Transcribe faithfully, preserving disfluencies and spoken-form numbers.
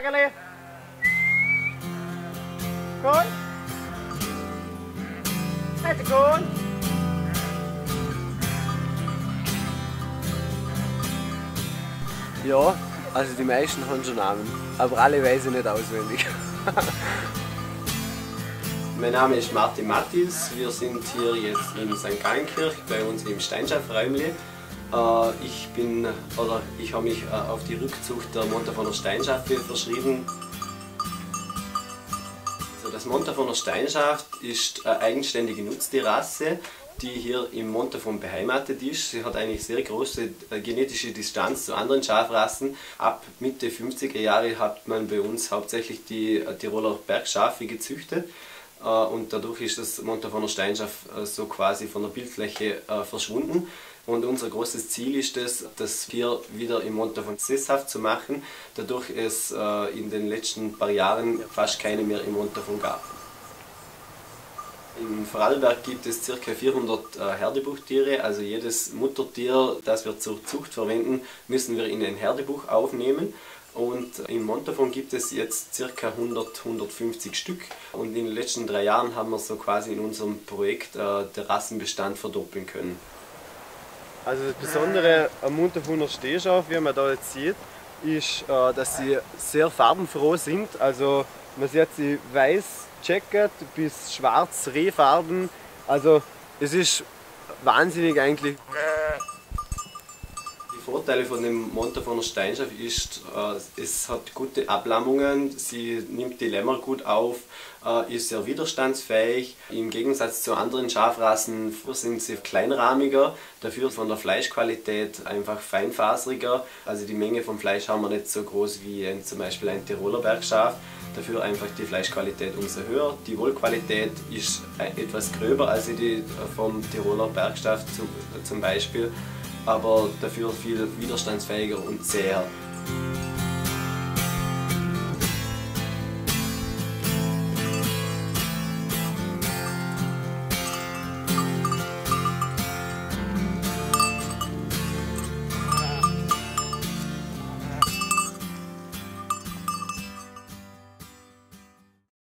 Gut. Also gut. Ja, also die meisten haben schon Namen, aber alle weiß ich nicht auswendig. Mein Name ist Martin Mattis, wir sind hier jetzt in Sankt Gallenkirch bei uns im Steinschaft-Räumli. Ich bin, oder ich habe mich auf die Rückzucht der Montafon Steinschafe verschrieben. Also das Montafon Steinschaft ist eine eigenständige Nutztierrasse, die hier im Montafon beheimatet ist. Sie hat eigentlich sehr große genetische Distanz zu anderen Schafrassen. Ab Mitte fünfziger Jahre hat man bei uns hauptsächlich die Tiroler Bergschafe gezüchtet. Und dadurch ist das Montafoner Steinschaf so quasi von der Bildfläche verschwunden. Und unser großes Ziel ist es, das hier wieder im Montafon sesshaft zu machen, dadurch es in den letzten paar Jahren fast keine mehr im Montafon gab. In Vorarlberg gibt es ca. vierhundert Herdebuchtiere, also jedes Muttertier, das wir zur Zucht verwenden, müssen wir in ein Herdebuch aufnehmen. Und im Montafon gibt es jetzt ca. hundert, hundertfünfzig Stück und in den letzten drei Jahren haben wir so quasi in unserem Projekt äh, den Rassenbestand verdoppeln können. Also das Besondere am Montafoner Stehschaf, wie man da jetzt sieht, ist, äh, dass sie sehr farbenfroh sind. Also man sieht sie weiß checkert bis schwarz rehfarben. Also es ist wahnsinnig eigentlich. Die Vorteile von dem Montafoner Steinschaf ist, äh, es hat gute Ablammungen, sie nimmt die Lämmer gut auf, äh, ist sehr widerstandsfähig. Im Gegensatz zu anderen Schafrassen sind sie kleinrahmiger, dafür von der Fleischqualität einfach feinfaseriger. Also die Menge vom Fleisch haben wir nicht so groß wie ein, zum Beispiel ein Tiroler Bergschaf. Dafür einfach die Fleischqualität umso höher. Die Wollqualität ist etwas gröber als die vom Tiroler Bergschaf zum Beispiel, aber dafür viel widerstandsfähiger und zäher.